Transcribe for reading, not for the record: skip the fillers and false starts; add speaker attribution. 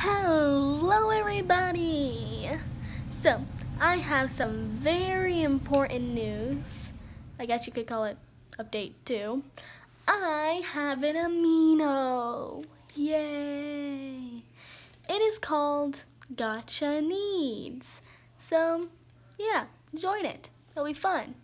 Speaker 1: Hello everybody! So, I have some very important news. I guess you could call it update 2. I have an amino! Yay! It is called Gotcha Needs. So, yeah, join it. It'll be fun.